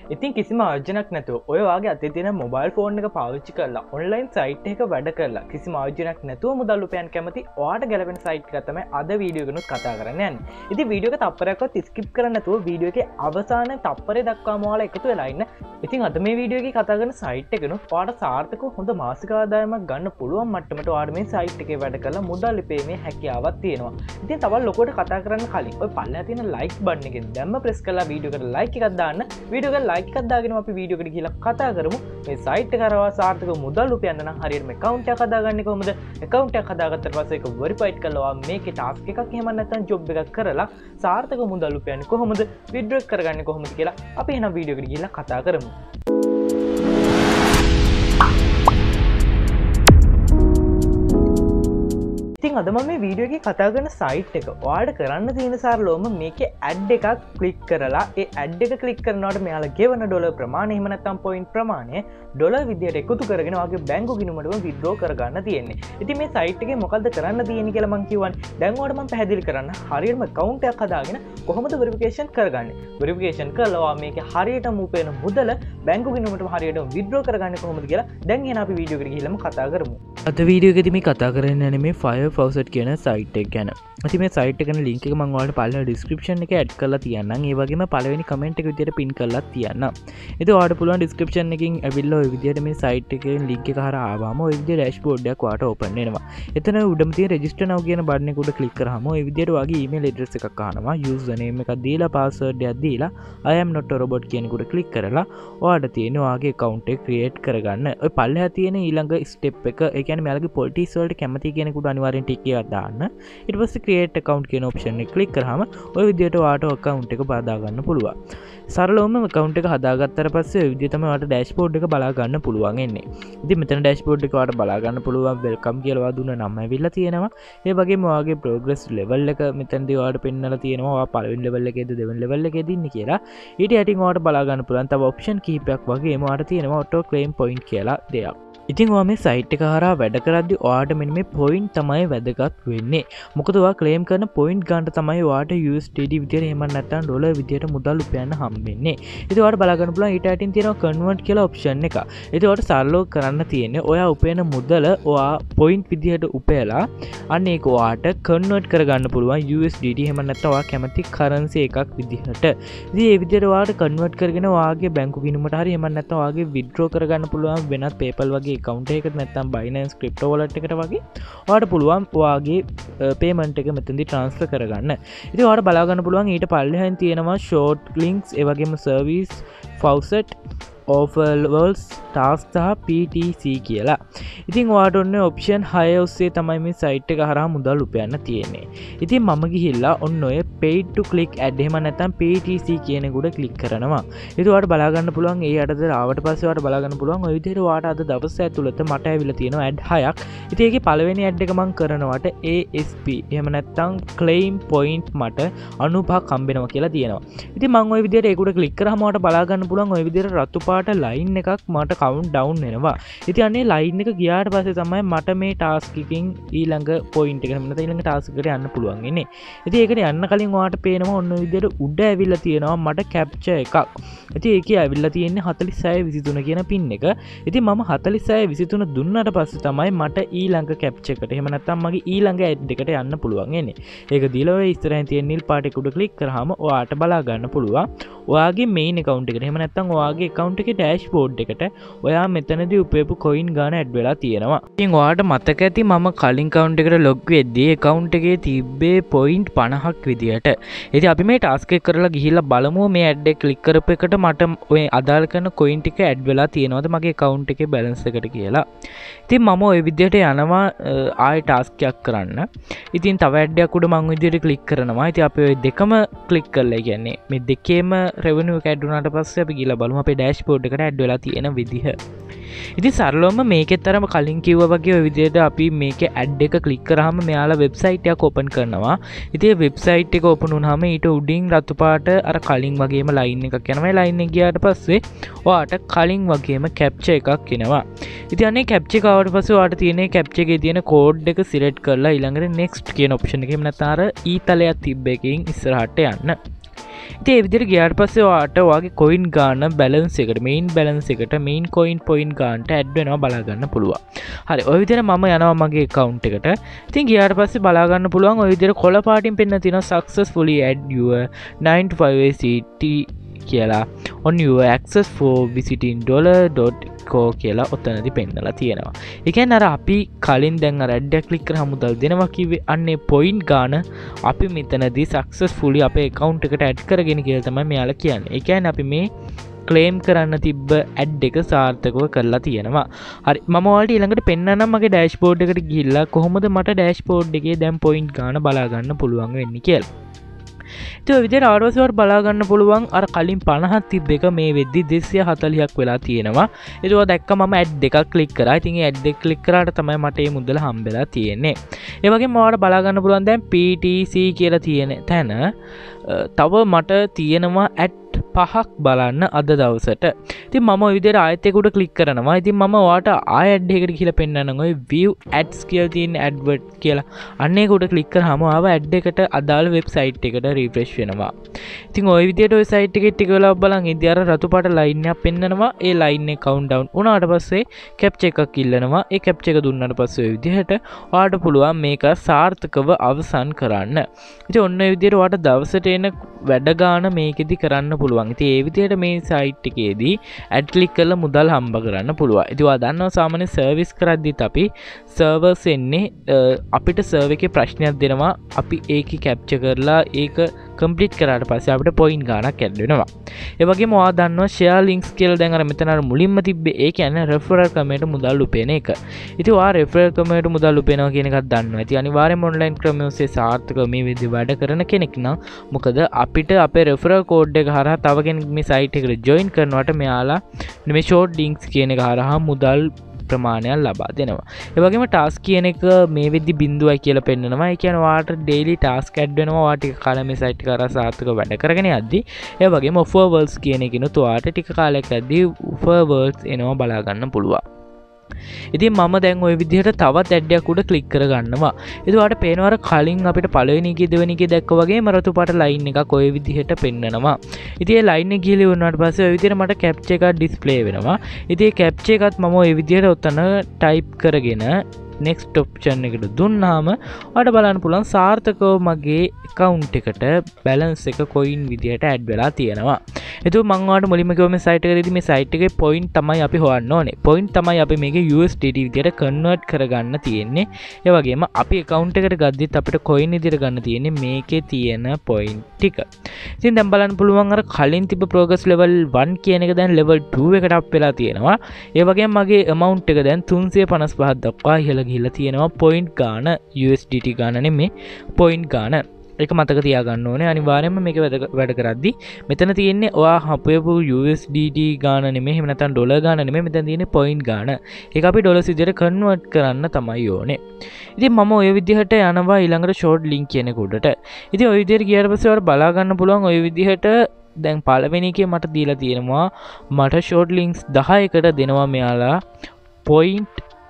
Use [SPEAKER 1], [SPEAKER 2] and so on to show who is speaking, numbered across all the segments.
[SPEAKER 1] ඉතින් කිසිම ආර්ජනක් නැතුව ඔය වගේ අතේ තියෙන මොබයිල් ෆෝන් එක පාවිච්චි කරලා ඔන්ලයින් සයිට් එක වැඩ කරලා කිසිම ආර්ජනක් නැතුව මුදල් උපයන්න කැමති ඔයාට ගැලපෙන සයිට් එකක් තමයි අද වීඩියෝ එකනොත් කතා කරන්න යන්නේ. ඉතින් වීඩියෝ එක තප්පරයක්වත් ස්කිප් කරන්න නැතුව වීඩියෝ එකේ අවසාන තප්පරේ දක්වාම ඔයාලා එකතු වෙලා ඉන්න. ඉතින් අද මේ වීඩියෝ එකේ කතා කරන සයිට් එකනොත් ඔයාට සාර්ථකව හොඳ මාසික ආදායමක් ගන්න පුළුවන් මට්ටමට ඔයාට මේ සයිට් එකේ වැඩ කරලා මුදල් ඉපීමේ හැකියාවක් තියෙනවා. ඉතින් තවත් ලොකුවට කතා කරන්න කලින් ඔය පල්ලෙහා තියෙන ලයික් බටන් එකෙන් දැම්ම ප්‍රෙස් කරලා වීඩියෝ එකට ලයික් එකක් දාන්න. වීඩියෝ එකට ලයික් එකක් දාගෙන අපි වීඩියෝ එකට ගිහලා කතා කරමු. මේ සයිට් එක කරවා සාර්ථකව මුදල් උපයන්න නම් හරියට මේ account එකක් හදාගන්නේ කොහොමද? account එකක් හදාගත්තට පස්සේ ඒක verify කරලා මේකේ task එකක් එහෙම නැත්නම් job එකක් කරලා සාර්ථකව මුදල් උපයන්නේ කොහොමද? withdraw කරගන්නේ කොහොමද කියලා අපි එහෙනම් වීඩියෝ එකට ගිහලා කතා කරමු. ඉතින් අද මම මේ වීඩියෝ එකේ කතා කරන සයිට් එක ඔයාලට කරන්න තියෙන සරලවම මේකේ ඇඩ් එකක් ක්ලික් කරලා ඒ ඇඩ් එක ක්ලික් කරනකොට මෙයාලා ගෙවන ඩොලර් ප්‍රමාණය එහෙම නැත්නම් පොයින්ට් ප්‍රමාණය ඩොලර් විදියට එකතු කරගෙන ඔයාගේ බැංකු ගිණුමටම විත්ඩ්‍රෝ කරගන්න තියෙන්නේ. ඉතින් මේ සයිට් එකේ මොකද්ද කරන්න තියෙන්නේ කියලා මම කියවන්නේ. දැන් ඔයාලට මම පැහැදිලි කරන්න හරියටම account එකක් හදාගෙන කොහොමද වෙරිෆිකේෂන් කරගන්නේ. වෙරිෆිකේෂන් කරලා ඔයා මේකේ හරියටම උපයන මුදල බැංකු ගිණුමටම හරියටම විත්ඩ්‍රෝ කරගන්නේ කොහොමද කියලා දැන් එහෙනම් අපි වීඩියෝ එකට ගිහිල්ලාම කතා කරමු. අද වීඩියෝ එකේදී මේ කතා කරන්නේ මේ fire faucet කියන සයිට් එක ගැන. ඉතින් මේ සයිට් එක ගැන ලින්ක් එක මම ඔයාලට පළවෙනි ඩිස්ක්‍රිප්ෂන් එකේ ඇඩ් කරලා තියන්නම්. ඒ වගේම පළවෙනි කමෙන්ට් එක විදියට පින් කරලා තියන්නම්. ඉතින් ඔයාලට පුළුවන් ඩිස්ක්‍රිප්ෂන් එකකින් ඇවිල්ලා ඔය විදියට මේ සයිට් එකේ ලින්ක් එක හරහා ආවම ඔය විදියට ඩෑෂ්බෝඩ් එකක් ඔයාලට ඕපන් වෙනවා. එතන උඩම තියෙන රෙජිස්ටර් now කියන බටන් එක උඩ ක්ලික් කරාම ඔය විදියට ඔයාගේ ඊමේල් ඇඩ්‍රස් එකක් අහනවා. යූසර් නේම් එකක් දීලා පාස්වර්ඩ් එකක් දීලා I am not a robot කියන එකට ක්ලික් කරලා ඔයාලට තියෙන ඔයාගේ account එක ක්‍රියේට් කරගන්න. ඔය පල්ලෙහා තියෙන ඊළඟ ස්ටෙප් එක ඒ කියන්නේ මෙයාලගේ පොලිටික්ස් වලට කැමති කෙනෙකුට අනිවාර්යෙන් ටික් එකක් දාන්න. ඊට පස්සේ create account කියන option එක click කරාම ඔය විදියට ඔයාට account එක බදා ගන්න පුළුවන්. සරලවම account එක හදාගත්තට පස්සේ ඔය විදිය තමයි ඔයාට dashboard එක බලා ගන්න පුළුවන් එන්නේ. ඉතින් මෙතන dashboard එක ඔයාට බලා ගන්න පුළුවන් welcome කියලා ඔයා දුන්න නම ඇවිල්ලා තියෙනවා. ඒ වගේම ඔයාගේ progress level එක මෙතනදී ඔයාට පෙන්නලා තියෙනවා. ඔයා පළවෙනි level එකේද දෙවෙනි level එකේද ඉන්නේ කියලා. ඊට යටින් ඔයාට බලා ගන්න පුළුවන් තව option කීපයක් වගේම ඔයාට තියෙනවා auto claim point කියලා දෙයක්. ඉතින් ඔයා මේ සයිට් එක හරහා වැඩ කරද්දී ඔයාට මෙන්න මේ පොයින්ට් තමයි වැදගත් වෙන්නේ. මොකද ඔයා ක්ලේම් කරන පොයින්ට් ගන්න තමයි ඔයාට USDT විදියට එහෙම නැත්නම් ඩොලර් විදියට මුදල් උපයන්න හම්බෙන්නේ. ඉතින් ඔයාට බලා ගන්න පුළුවන් ඊට යටින් තියෙනවා කන්වර්ට් කියලා ඔප්ෂන් එක. ඉතින් ඔයාට සරලව කරන්න තියෙන්නේ ඔයා උපයන මුදල ඔයා පොයින්ට් විදියට උපයලා අන්න ඒක ඔයාට කන්වර්ට් කරගන්න පුළුවන් USDT එහෙම නැත්නම් ඔයා කැමති කරන්සි එකක් විදිහට. ඉතින් මේ විදියට ඔයාට කන්වර්ට් කරගෙන ඔයාගේ බැංකු ගිණුමට හරි එහෙම නැත්නම් ඔයාගේ විත්ඩ්‍රෝ කරගන්න පුළුවන් වෙනත් PayPal වගේ account එකකට නැත්නම් Binance crypto wallet එකට වගේ ඔයාලට පුළුවන් ඔයාගේ payment එක මෙතනදී transfer කරගන්න. ඉතින් ඔයාලට බලා ගන්න පුළුවන් ඊට පල්ලෙහාන් තියෙනවා short links ඒ වගේම service faucet offers task සහ PTC කියලා. ඉතින් ඔයාට ඔන්න ඔප්ෂන් 6 ඔස්සේ තමයි මේ සයිට් එක හරහා මුදල් උපයන්න තියෙන්නේ. ඉතින් මම ගිහිල්ලා ඔන්න ඔය paid to click ad එහෙම නැත්නම් PTC කියන එකට ක්ලික් කරනවා. ඉතින් ඔයාට බලා ගන්න පුළුවන් ඒ යටතේ ආවට පස්සේ ඔයාට බලා ගන්න පුළුවන් ඔය විදිහට ඔයාට අද දවස් ඇතුළත මට ඇවිල්ලා තියෙනවා ad 6ක්. ඉතින් ඒකේ පළවෙනි ad එක මම කරනවට ASP එහෙම නැත්නම් claim point මට 95ක් හම්බෙනවා කියලා තියෙනවා. ඉතින් මම ওই විදිහට ඒකට ක්ලික් කරාම ඔයාට බලා ගන්න පුළුවන් ඔය විදිහට රතු පාට ලයින් එකක් මට කවුන්ට් ඩවුන් වෙනවා. ඉතින් අනේ ලයින් එක ගියාට පස්සේ තමයි මට මේ ටාස්ක් එකකින් ඊළඟ පොයින්ට් එකට නැත්නම් ඊළඟ ටාස්ක් එකට යන්න පුළුවන් ඉන්නේ. ඉතින් ඒකට යන්න කලින් ඔයාට පේනවා ඔන්න ඔය විදිහට උඩ ඇවිල්ලා තියෙනවා මට කැප්චර් එකක්. ඉතින් ඒකේ ඇවිල්ලා තියෙන්නේ 4623 කියන පින් එක. ඉතින් මම 4623 දුන්නාට පස්සේ තමයි මට ඊළඟ කැප්චර් එකට එහෙම නැත්නම් මගේ ඊළඟ ඇඩ් එකට යන්න පුළුවන් ඉන්නේ. ඒක දීලා ඔය ඉස්සරහින් තියෙන නිල් පාට එක උඩ ක්ලික් කරාම ඔයාට බලා ගන්න පුළුවන් ඔයාගේ මේන් account එකට එහෙම නැත්නම් ඔයාගේ account එකේ dashboard එකට ඔයා මෙතනදී උපයපු coin ගාන ඇඩ් වෙලා තියෙනවා. ඉතින් ඔයාට මතක ඇති මම කලින් account එකට log වෙද්දී account එකේ තිබ්බේ point 50ක් විදියට. ඉතින් අපි මේ task එක කරලා ගිහිල්ලා බලමු මේ ඇඩ් එක ක්ලික් කරපු එකට මට ඔය අදාළ කරන coin ටික ඇඩ් වෙලා තියෙනවද මගේ account එකේ balance එකට කියලා. ඉතින් මම ওই විදියට යනවා ආයෙ task එකක් කරන්න. ඉතින් තව ඇඩ් එකක් උඩ මම විදියට ක්ලික් කරනවා. ඉතින් අපි ওই දෙකම ක්ලික් කරලා කියන්නේ මේ දෙකේම revenue එක ඇඩ් වුණාට පස්සේ අපි ගිහලා බලමු අපේ dashboard එකට ඇඩ් වෙලා තියෙන විදිහ. ඉතින් සරලවම මේකෙත් අරම කලින් කිව්වා වගේ ඔය විදිහට අපි මේකේ ඇඩ් එක ක්ලික් කරාම මෙයාලා වෙබ්සයිට් එකක් ඕපන් කරනවා. ඉතින් මේ වෙබ්සයිට් එක ඕපන් වුණාම ඊට උඩින් රතු පාට අර කලින් වගේම ලයින් එකක් යනවා. මේ ලයින් එක ගියාට පස්සේ ඔයාට කලින් වගේම කැප්චර් එකක් එනවා. ඉතින් අනේ කැප්චර් එක ආවට පස්සේ ඔයාට තියෙන කැප්චර් එකේ තියෙන කෝඩ් එක සිලෙක්ට් කරලා ඊළඟට next කියන ඔප්ෂන් එකේ නැත්නම් අර ඊතලයක් තිබ්බ එකකින් ඉස්සරහට යන්න. ඉතින් ඒ විදිහට ගියාට පස්සේ ඔයාට ඔයාගේ coin ගාන balance එකට main balance එකට main coin point ගානට add වෙනවා බලා ගන්න පුළුවන්. හරි ඔය විදිහට මම යනවා මගේ account එකට. ඉතින් ගියාට පස්සේ බලා ගන්න පුළුවන් ඔය විදිහට කොළ පාටින් පෙන්නන තියෙනවා successfully add your 9 to 5 ACT කියලා on your access for visiting $.co කියලා ඔතනදි පෙන්නලා තියෙනවා. ඒ කියන්නේ අර අපි කලින් දැන් අර ඇඩ් එක ක්ලික් කරාම මුදල් දෙනවා කිව්වේ අන්නේ පොයින්ට් ගාන අපි මෙතනදී successfully අපේ account එකට add කරගෙන කියලා තමයි මෙයාලා කියන්නේ. ඒ කියන්නේ අපි මේ ක්ලේම් කරන්න තිබ්බ ඇඩ් එක සාර්ථකව කරලා තියෙනවා. හරි මම ඔයාලට ඊළඟට පෙන්නන්නම් මගේ ඩෑෂ්බෝඩ් එකට ගිහිල්ලා කොහොමද මට ඩෑෂ්බෝඩ් එකේ දැන් පොයින්ට් ගාන බලා ගන්න පුළුවන් වෙන්නේ කියලා. ඒ විදිහට ආඩෝසිවර් බලා ගන්න පුළුවන් අර කලින් 50ක් තිබ්බ එක මේ වෙද්දි 240ක් වෙලා තියෙනවා. ඒක දැක්ක මම ඇඩ් දෙකක් ක්ලික් කරා. ඉතින් ඒ ඇඩ් දෙක ක්ලික් කරාට තමයි මට මේ මුදල හම්බෙලා තියෙන්නේ. ඒ වගේම ඔයාලට බලා ගන්න පුළුවන් දැන් PTC කියලා තියෙන තැන තව මට තියෙනවා ඇඩ් 5ක් බලන්න අද දවසට. ඉතින් මම ওই විදිහට ආයෙත් ඒකට ක්ලික් කරනවා. ඉතින් මම ඔයාලට ආයෙ ඇඩ් එකකට ගිහලා පෙන්නන්නම්. ඔය view ads කියලා තියෙන advert කියලා. අන්න ඒකට ක්ලික් කරාම ආව ඇඩ් එකට අදාළ වෙබ්සයිට් එකට රිෆ්‍රෙෂ් වෙනවා. ඉතින් ওই විදිහට ওই සයිට් එකේ ටික වෙලාවක් බලන් ඉඳි අර රතු පාට ලයින් එකක් පෙන්නනවා. ඒ ලයින් එක කවුන්ට් ඩවුන් වුණාට පස්සේ කැප්චර් එකක් ඉල්ලනවා. ඒ කැප්චර් එක දුන්නාට පස්සේ ওই විදිහට ඔයාලට පුළුවන් මේක සාර්ථකව අවසන් කරන්න. ඉතින් ඔන්න ඔය විදිහට ඔයාලට දවසට එන වැඩ ගාන මේකෙදි කරන්න පුළුවන්. ඉතින් ඒ විදිහට මේ සයිට් එකේදී ඇඩ් ක්ලික් කරලා මුදල් හම්බ කරන්න පුළුවන්. ඉතින් ඔයා දන්නවා සාමාන්‍ය සර්විස් කරද්දිත් අපි සර්වර්ස් එන්නේ අපිට සර්වර් එකේ ප්‍රශ්නයක් දෙනවා. අපි ඒකේ කැප්චර් කරලා ඒක කම්ප්ලීට් කරාට පස්සේ අපිට පොයින්ට් ගාණක් ඇඩ් වෙනවා. ඒ වගේම ඔයා දන්නවා ෂෙයා ලින්ක්ස් කියලා දැන් අර මෙතන අර මුලින්ම තිබ්බේ ඒ කියන්නේ රෙෆරල් ක්‍රමයට මුදල් උපයන එක. ඉතින් ඔයා රෙෆරල් ක්‍රමයට මුදල් උපයනවා කියන එකක් දන්නවා. ඉතින් අනිවාර්යයෙන්ම ඔන්ලයින් ක්‍රමය ඔස්සේ සාර්ථකව මේ විදිහට වැඩ කරන කෙනෙක් නම් මොකද අපිට අපේ රෙෆරල් කෝඩ් එක හරහා තව කෙනෙක් මේ සයිට් එකට ජොයින් කරනවට මෙයාලා මේ ෂෝට් ලින්ක්ස් කියන එක හරහා මුදල් ප්‍රමාණයක් ලබා දෙනවා. ඒ වගේම ටාස්ක් කියන එක මේ වෙද්දි 0යි කියලා පෙන්නනවා. ඒ කියන්නේ ඔයාලට ඩේලි ටාස්ක් ඇඩ් වෙනවා. ඔයා ටික කාලයක් මේ සයිට් එක කරා සාර්ථකව වැඩ කරගෙන යද්දි. ඒ වගේම ඔෆර් වර්ඩ්ස් කියන එකනොත් ඔයාලට ටික කාලයක් යද්දි ඔෆර් වර්ඩ්ස් එනවා බලා ගන්න පුළුවන්. ඉතින් මම දැන් ওই විදිහට තවත් ඇඩ් එකක් උඩ ක්ලික් කර ගන්නවා. ඉතින් ඔයාලට පේනවා අර කලින් අපිට පළවෙනි එකේ දෙවෙනි එකේ දැක්ක වගේම රතු පාට ලයින් එකක් ওই විදිහට පෙන්නනවා. ඉතින් ඒ ලයින් එක ගිහලා වුණාට පස්සේ ওই විදිහට මට කැප්චර් එකක් ඩිස්ප්ලේ වෙනවා. ඉතින් ඒ කැප්චර් එකත් මම ওই විදිහට උතන ටයිප් කරගෙන next option එකට දුන්නාම ඔයාලට බලන්න පුළුවන් සාර්ථකව මගේ account එකට balance එක coin විදිහට add වෙලා තියෙනවා. එතකොට මම ඔයාලට මුලින්ම කිව්වා මේ site එකේදී මේ site එකේ point තමයි අපි හොයන්න ඕනේ. point තමයි අපි මේකේ USDT විදිහට convert කරගන්න තියෙන්නේ. ඒ වගේම අපි account එකට ගද්දිත් අපිට coin විදිහට ගන්න තියෙන්නේ මේකේ තියෙන point ටික. ඉතින් දැන් බලන්න පුළුවන් අර කලින් තිබ්බ progress level 1 කියන එක දැන් level 2 එකට up වෙලා තියෙනවා. ඒ වගේම මගේ amount එක දැන් 355ක් දක්වා ඉහළ ගිහිල්ලා තියෙනවා. point ගාන USDT ගාන නෙමෙයි point ගාන. ඒක මතක තියාගන්න ඕනේ. අනිවාර්යයෙන්ම මේක වැඩ කරද්දි මෙතන තියෙන්නේ ඔයා හපයපු USDT ගාන නෙමෙයි. එහෙම නැත්නම් ඩොලර් ගාන නෙමෙයි. මෙතන තියෙන්නේ point ගාන. ඒක අපි ඩොලර්ස් විදිහට කන්වර්ට් කරන්න තමයි ඕනේ. ඉතින් මම ඔය විදිහට යනවා ඊළඟට ෂෝට් ලින්ක් කියන කොටට. ඉතින් ඔය විදිහට ගියාට පස්සේ ඔයාලා බලා ගන්න පුළුවන් ඔය විදිහට දැන් පළවෙනි එකේ මට දීලා තියෙනවා මට ෂෝට් ලින්ක්ස් 10කට දෙනවා මෙයාලා point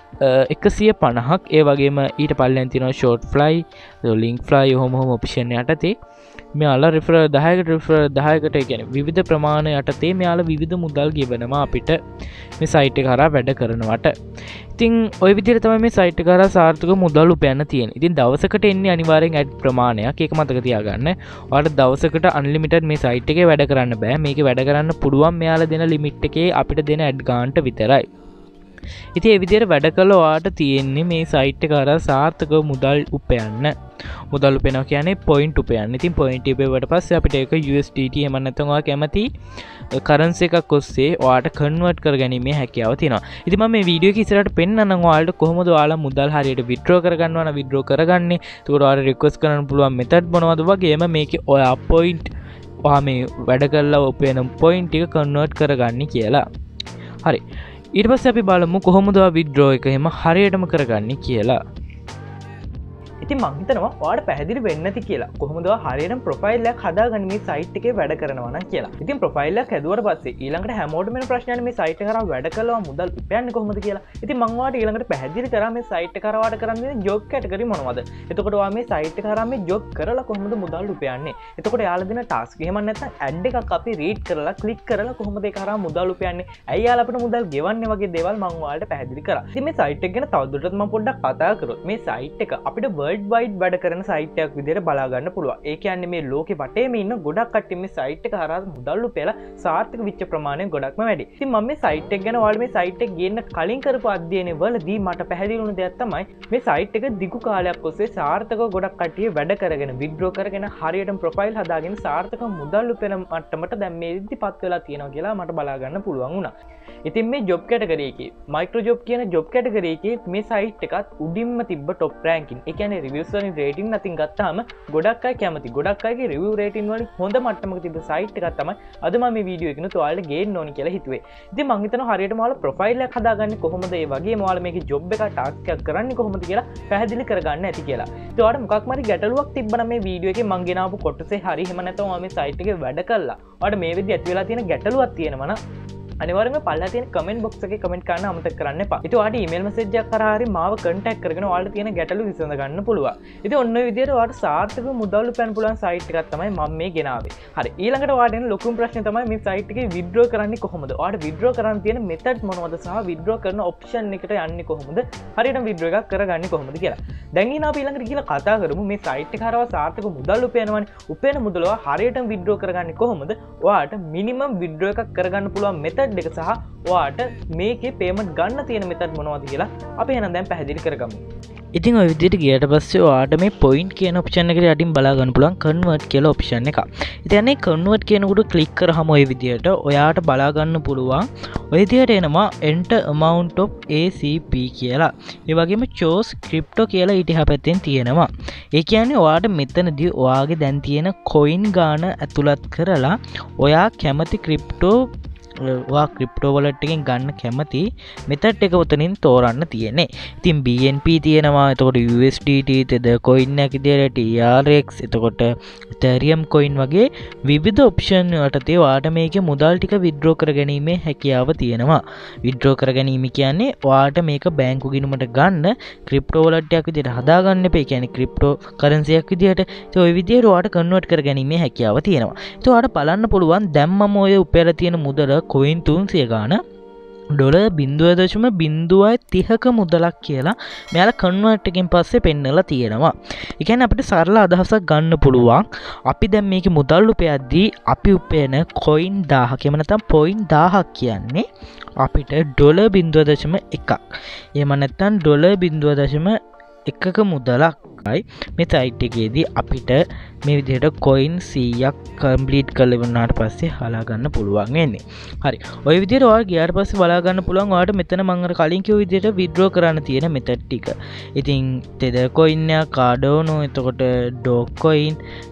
[SPEAKER 1] 150ක්. ඒ වගේම ඊට පල්ලෙන් තියෙනවා ෂෝට් ෆ්ලයි, ලින්ක් ෆ්ලයි ඔහොම ඔප්ෂන් යටතේ මෙයාලා රිෆරල් 10කට රිෆරල් 10කට කියන්නේ විවිධ ප්‍රමාණ යටතේ මෙයාලා විවිධ මුදල් ගෙවනවා අපිට මේ සයිට් එක හරහා වැඩ කරනවට. ඉතින් ওই විදිහට තමයි මේ සයිට් එක හරහා සාර්ථක මුදල් උපයන්න තියෙන්නේ. ඉතින් දවසකට එන්නේ අනිවාර්යෙන් ඇඩ් ප්‍රමාණයක්. ඒක මතක තියාගන්න. ඔයාලට දවසකට අන්ලිමිටඩ් මේ සයිට් එකේ වැඩ කරන්න බෑ. මේකේ වැඩ කරන්න පුළුවන් මෙයාලා දෙන ලිමිට් එකේ අපිට දෙන ඇඩ් ගානට විතරයි. ඉතින් ඒ විදිහට වැඩ කළා ඔයාට තියෙන්නේ මේ සයිට් එක හරහා සාර්ථකව මුදල් උපයන්න. මුදල් උපයනවා කියන්නේ point උපයන්න. ඉතින් point උපයුවට පස්සේ අපිට ඒක USDT එහෙම නැත්නම් ඔයා කැමති කරන්සි එකක් ඔස්සේ ඔයාට කන්වර්ට් කරගැනීමේ හැකියාව තියෙනවා. ඉතින් මම මේ වීඩියෝ එක ඉස්සරහට පෙන්නන්නම් ඔයාලට කොහොමද ඔයාලා මුදල් හරියට withdraw කරගන්නවා නම් withdraw කරගන්නේ. ඒකට ඔයාලා request කරන්න පුළුවන් method මොනවද වගේම මේකේ ඔයා point ඔයා මේ වැඩ කරලා උපයන point එක කන්වර්ට් කරගන්නේ කියලා. හරි. ඊට පස්සේ අපි බලමු කොහොමද withdraw එක එහෙම හරියටම කරගන්නේ කියලා. ඉතින් මං හිතනවා ඔයාලට පැහැදිලි වෙන්න ඇති කියලා. කොහොමද ඔයා හරියටම ප්‍රොෆයිල් එකක් හදාගන්නේ මේ සයිට් එකේ වැඩ කරනවා නම් කියලා. ඉතින් ප්‍රොෆයිල් එකක් හැදුවට පස්සේ ඊළඟට හැමෝටම එන ප්‍රශ්නයනේ මේ සයිට් එක කරා වැඩ කළා මුදල් උපයන්නේ කොහොමද කියලා. ඉතින් මං ඔයාලට ඊළඟට පැහැදිලි කරා මේ සයිට් එක කරා වාට කරන්නේ ජොබ් කැටගරි මොනවද. එතකොට ඔයා මේ සයිට් එක කරා මේ ජොබ් කරලා කොහොමද මුදල් උපයන්නේ. එතකොට යාලා දෙන ටාස්ක් එහෙම නැත්නම් ඇඩ් එකක් අපි රීඩ් කරලා ක්ලික් කරලා කොහොමද ඒක කරා මුදල් උපයන්නේ. ඇයි යාලා අපිට මුදල් ගෙවන්නේ වගේ දේවල් මං ඔයාලට පැහැදිලි කරා. ඉතින් මේ සයිට් එක ගැන තවදුරටත් මම පොඩ්ඩක් කතා කරොත් මේ සයිට් එක අපිට වර්ල්ඩ් වයිඩ් වැඩ කරන සයිට් එකක් විදිහට බලා ගන්න පුළුවන්. ඒ කියන්නේ මේ ලෝකෙ වටේම ඉන්න ගොඩක් කට්ටිය මේ සයිට් එක හරහා මුදල් උපයලා සාර්ථක වෙච්ච ප්‍රමාණය ගොඩක්ම වැඩි. ඉතින් මම මේ සයිට් එක ගැන ඔයාලට මේ සයිට් එක ගේන්න කලින් කරපු අධ්‍යයනය වලදී මට පැහැදිලි වුණ දෙයක් තමයි මේ සයිට් එක දිගු කාලයක් ඔස්සේ සාර්ථකව ගොඩක් කට්ටිය වැඩ කරගෙන විත්ඩ්‍රෝ කරගෙන හරියටම ප්‍රොෆයිල් හදාගෙන සාර්ථක මුදල් උපයන මට්ටමට දැන් මේ ඉදිරිපත් වෙලා තියෙනවා කියලා මට බලා ගන්න පුළුවන් වුණා. ඉතින් මේ ජොබ් කැටගරි එකේ මයික්‍රෝජොබ් කියන ජොබ් කැටගරි එකේ මේ සයිට් එකත් උඩින්ම තිබ්බ টොප් රෑන්කින්. ඒ කියන්නේ රිවිව්ස් වලින් රේටින් අතින් ගත්තාම ගොඩක් අය කැමති. ගොඩක් අයගේ රිවිව් රේටින් වලින් හොඳ මට්ටමක තිබ්බ සයිට් එකක් තමයි අද මම මේ වීඩියෝ එකකිනුත් ඔයාලට ගේන්න ඕනි කියලා හිතුවේ. ඉතින් මම හිතනවා හරියටම ඔයාලා ප්‍රොෆයිල් එකක් හදාගන්නේ කොහොමද, ඒ වගේම ඔයාලා මේකේ ජොබ් එකක් ටාස්ක් එකක් කරන්නේ කොහොමද කියලා පැහැදිලි කරගන්න ඇති කියලා. ඉතින් ඔයාලට මොකක් හරි ගැටලුවක් තිබ්බනම් මේ වීඩියෝ එකේ මම ගෙනාවු කොටසේ හරි එහෙම නැත්නම් ඔයා මේ සයිට් එකේ වැඩ කළා. ඔයාලට මේ වෙද්දි ඇති වෙලා තියෙන ගැටලුවක් තියෙනවා නම් අනිවාර්යයෙන්ම පල්ලා තියෙන කමෙන්ට් බොක්ස් එකේ කමෙන්ට් කරන්න අමතක කරන්න එපා. ඉතින් ඔයාලට ඊමේල් මෙසේජ් එකක් කරා හරි මාව කන්ටැක්ට් කරගෙන ඔයාලට තියෙන ගැටලු විසඳ ගන්න පුළුවන්. ඉතින් ඔන්න ඔය විදිහට ඔයාලට සාර්ථකව මුදල් උපයන්න පුළුවන් සයිට් එකක් තමයි මම මේ ගෙනාවේ. හරි ඊළඟට ඔයාලට එන ලොකුම ප්‍රශ්නේ තමයි මේ සයිට් එකේ විත්ඩ්‍රෝ කරන්නේ කොහොමද? ඔයාලට විත්ඩ්‍රෝ කරන්න තියෙන මෙතඩ් මොනවද සහ විත්ඩ්‍රෝ කරන ඔප්ෂන් එකට යන්නේ කොහොමද? හරියටම විත්ඩ්‍රෝ එකක් කරගන්නේ කොහොමද කියලා. දැන් ඉතින් අපි ඊළඟට කියලා කතා කරමු මේ සයිට් එක හරහා සාර්ථක මුදල් උපයනවනේ. උපයන මුදල හරියටම විත්ඩ්‍රෝ කරගන්නේ කොහොමද? ඔයාලට මිනිමම් විත්ඩ්‍රෝ එකක් කරගන්න පුළුවන් මෙතඩ් එක සහ ඔයාට මේකේ පේමන්ට් ගන්න තියෙන මෙතඩ් මොනවද කියලා අපි එහෙනම් දැන් පැහැදිලි කරගමු.
[SPEAKER 2] ඉතින් ඔය විදිහට ගියට පස්සේ ඔයාට මේ පොයින්ට් කියන ඔප්ෂන් එකට යටින් බලා ගන්න පුළුවන් කන්වර්ට් කියලා ඔප්ෂන් එක. ඉතින් අනේ කන්වර්ට් කියනකොට ක්ලික් කරාම ඔය විදිහට ඔයාට බලා ගන්න පුළුවන් ඔය විදිහට එනවා enter amount of ACP කියලා. ඒ වගේම choose crypto කියලා ඊට එහා පැත්තෙන් තියෙනවා. ඒ කියන්නේ ඔයාට මෙතනදී ඔයාගේ දැන් තියෙන coin ගාන ඇතුළත් කරලා ඔයා කැමති ක්‍රිප්ටෝ ක්‍රිප්ටෝ වලට් එකෙන් ගන්න කැමති මෙතඩ් එක උතනින් තෝරන්න තියෙන්නේ. ඉතින් BNB තියෙනවා, එතකොට USDT, තෙද coin එක විදියට TRX, එතකොට Ethereum coin වගේ විවිධ ඔප්ෂන් වලටදී ඔයාට මේකේ මුදල් ටික විත්ඩ්‍රෝ කරගැනීමේ හැකියාව තියෙනවා. විත්ඩ්‍රෝ කරගැනීම කියන්නේ ඔයාට මේක බැංකු ගිණුමට ගන්න ක්‍රිප්ටෝ වලට් එකක් විදියට හදාගන්න එපා. ඒ කියන්නේ ක්‍රිප්ටෝ කරන්සි එකක් විදියට. ඒ ඔය විදියට ඔයාට කන්වර්ට් කරගැනීමේ හැකියාව තියෙනවා. ඒත් ඔයාට බලන්න පුළුවන් දැන් මම ඔය උපයලා තියෙන මුදල කොයින් 300 ගාන $0.030ක මුදලක් කියලා මෙයාලා කන්වර්ට් එකෙන් පස්සේ පෙන්නලා තියෙනවා. ඒ කියන්නේ අපිට සරල අදහසක් ගන්න පුළුවන්. අපි දැන් මේකේ මුදල් උපයද්දී අපි උපයන කොයින් 1000ක් එහෙම නැත්නම් පොයින්ට් 1000ක් කියන්නේ අපිට $0.1ක්. එහෙම නැත්නම් $0.1ක මුදලක්යි මේ සයිට් එකේදී අපිට මේ විදිහට කොයින් 100ක් කම්ප්ලීට් කරලා ඉවරනාට පස්සේ හලා ගන්න පුළුවන් වෙන්නේ. හරි. ওই විදිහට ඔයාලා ගියාට පස්සේ බලා ගන්න පුළුවන් ඔයාලට මෙතන මම අර කලින් කිව්ව විදිහට විත්ඩ්‍රෝ කරන්න තියෙන මෙතඩ් ටික. ඉතින් තෙදර් කොයින් එක, කාඩෝනෝ, එතකොට dog coin,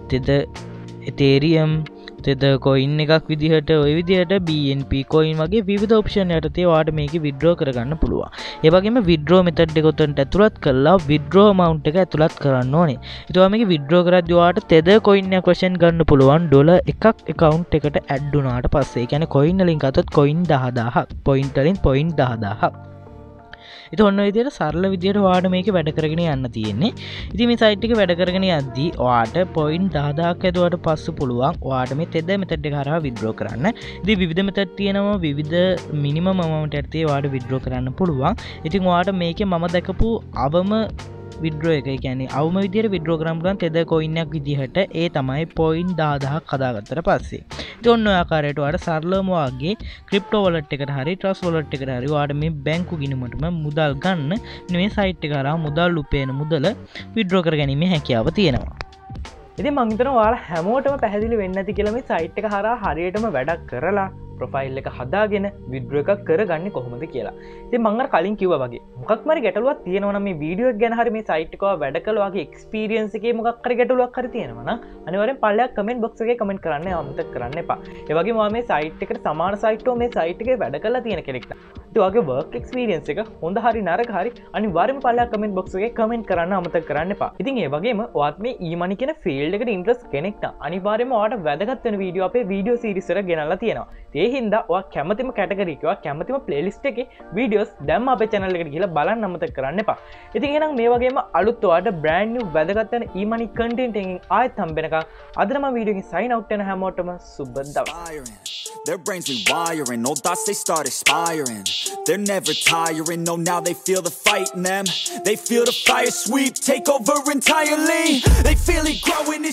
[SPEAKER 2] Ethereum, Tether coin එකක් විදිහට ඔය විදිහට BNB කොයින් වගේ විවිධ ඔප්ෂන් යටතේ ඔයාලට මේකේ විත්ඩ්‍රෝ කරගන්න පුළුවන්. ඒ වගේම විත්ඩ්‍රෝ මෙතඩ් එක උතන්ට ඇතුළත් කරලා විත්ඩ්‍රෝ amount එක ඇතුළත් කරන්න ඕනේ. ඊට පස්සේ මේකේ විත්ඩ්‍රෝ කරද්දී ඔයාලට තෙදර් කොයින් එකක් වශයෙන් ගන්න පුළුවන් $1ක් account එකට ඇඩ් වුණාට පස්සේ. ඒ කියන්නේ කොයින් වලින් ගත්තොත් කොයින් 10000ක්, පොයින්ට් වලින් පොයින්ට් 10000ක්. ඉතින් ඔන්න ඔය විදිහට සරල විදිහට ඔයාලට මේක වැඩ කරගෙන යන්න තියෙන්නේ. ඉතින් මේ සයිට් එක වැඩ කරගෙන යද්දී ඔයාලට පොයින්ට් 10000ක් ඇදුවට පස්සෙ පුළුවන් ඔයාලට මේ තෙද මෙතඩ් එක හරහා විත්ඩ්‍රෝ කරන්න. ඉතින් විවිධ මෙතඩ් තියෙනවා, විවිධ මිනිමම් amount එකේ ඔයාලට විත්ඩ්‍රෝ කරන්න පුළුවන්. ඉතින් ඔයාලට මේකේ මම දැකපු අවම විත්ඩ්‍රෝ එක, ඒ කියන්නේ අවම විදිහට විත්ඩ්‍රෝ කරන්න පුළුවන් තෙද කොයින් එකක් විදිහට. ඒ තමයි පොයින්ට් 10000ක් හදාගත්තට පස්සේ. ඉතින් ඔන්න ඔය ආකාරයට ඔයාලට සරලවම වාගේ ක්‍රිප්ටෝ වලට් එකට හරි ට්‍රස්ට් වලට් එකට හරි ඔයාලට මේ බැංකු ගිණුමටම මුදල් ගන්න මේ සයිට් එක හරහා මුදල් උපයන මුදල විත්ඩ්‍රෝ කරගැනීමේ හැකියාව තියෙනවා.
[SPEAKER 1] ඉතින් මං හිතනවා ඔයාලා හැමෝටම පැහැදිලි වෙන්න ඇති කියලා මේ සයිට් එක හරහා හරියටම වැඩක් කරලා ප්‍රොෆයිල් එක හදාගෙන විත්ඩ්‍රෝ එකක් කරගන්නේ කොහොමද කියලා. ඉතින් මම අර කලින් කිව්වා වගේ මොකක් හරි ගැටලුවක් තියෙනවා නම් මේ වීඩියෝ එක ගැන හරි මේ සයිට් එක වැඩ කළා වගේ එක්ස්පීරියන්ස් එකේ මොකක් හරි ගැටලුවක් හරි තියෙනවා නම් අනිවාර්යෙන් පල්ලෙහා කමෙන්ට් බොක්ස් එකේ කමෙන්ට් කරන්න අමතක කරන්න එපා. ඒ වගේම ඔයා මේ සයිට් එකට සමාන සයිට් එක මේ සයිට් එකේ වැඩ කරලා තියෙන කෙනෙක් නම් වගේ වර්ක් එක්ස්පීරියන්ස් එක හොඳ හරි නරක හරි අනිවාර්යයෙන්ම පල්ලා කමෙන්ට් බොක්ස් එකේ කමෙන්ට් කරන්න අමතක කරන්න එපා. ඉතින් ඒ වගේම ඔයාත් මේ emoney කියන ෆීල්ඩ් එකට ඉන්ට්‍රස්ට් කෙනෙක් නම් අනිවාර්යයෙන්ම ඔයාට වැදගත් වෙන වීඩියෝ අපේ වීඩියෝ සීරීස් එකට ගෙනල්ලා තියෙනවා. ඒ හින්දා ඔයා කැමතිම කැටගරි එක ඔයා කැමතිම ප්ලේලිස්ට් එකේ වීඩියෝස් දැම්ම අපේ channel එකට ගිහලා බලන්න අමතක කරන්න එපා. ඉතින් එහෙනම් මේ වගේම අලුත් ඔයාට brand new වැදගත් වෙන emoney content එකකින් ආයෙත් හම්බෙනකම් අද නම් වීඩියෝ එකකින් sign out වෙන හැමෝටම සුබ දවසක්.
[SPEAKER 3] Their brains rewiring, old thoughts they start expiring. They're never tiring, no now they feel the fight in them. They feel the fire sweep, take over entirely. They feel it growing